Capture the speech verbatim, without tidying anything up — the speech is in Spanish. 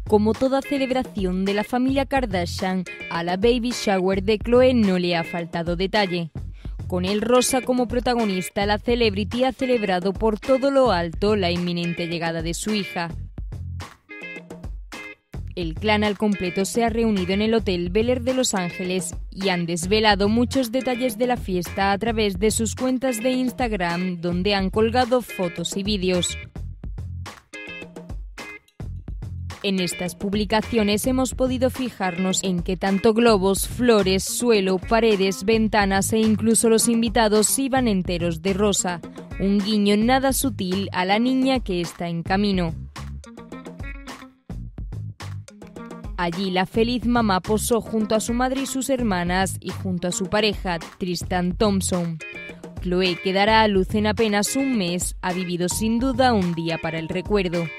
Como toda celebración de la familia Kardashian, a la baby shower de Khloe no le ha faltado detalle. Con el rosa como protagonista, la celebrity ha celebrado por todo lo alto la inminente llegada de su hija. El clan al completo se ha reunido en el Hotel Bel Air de Los Ángeles y han desvelado muchos detalles de la fiesta a través de sus cuentas de Instagram, donde han colgado fotos y vídeos. En estas publicaciones hemos podido fijarnos en que tanto globos, flores, suelo, paredes, ventanas e incluso los invitados iban enteros de rosa, un guiño nada sutil a la niña que está en camino. Allí la feliz mamá posó junto a su madre y sus hermanas y junto a su pareja, Tristan Thompson. Khloe, que dará a luz en apenas un mes, ha vivido sin duda un día para el recuerdo.